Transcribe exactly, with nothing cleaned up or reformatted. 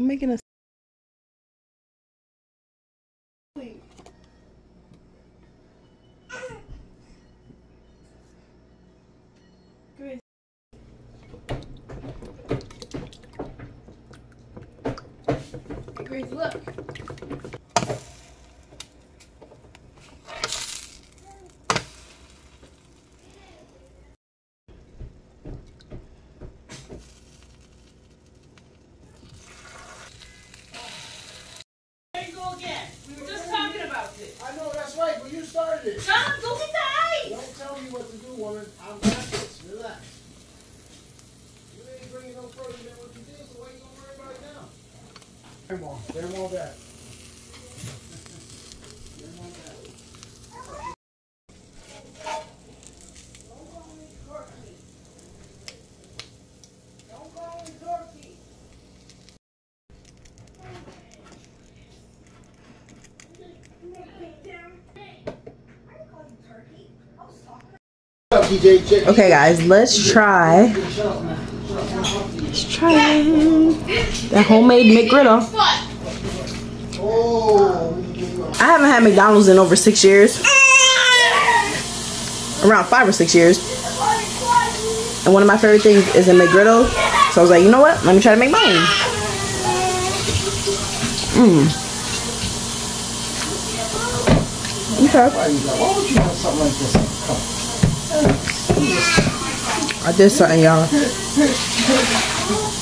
making a. Grace. Grace, look. John, don't be tight! Don't tell me what to do, woman. I'm backwards. Relax. You ain't bringing no further than what you did, so why you gonna worry about it now? They're more. They're more back. They're more back. Don't go in turkey. Don't go in turkey. Okay, guys, let's try. Let's try that homemade McGriddle. I haven't had McDonald's in over six years. Around five or six years. And one of my favorite things is a McGriddle. So I was like, you know what? Let me try to make mine. Mmm. Okay. Why would you have something like this? I did something, y'all.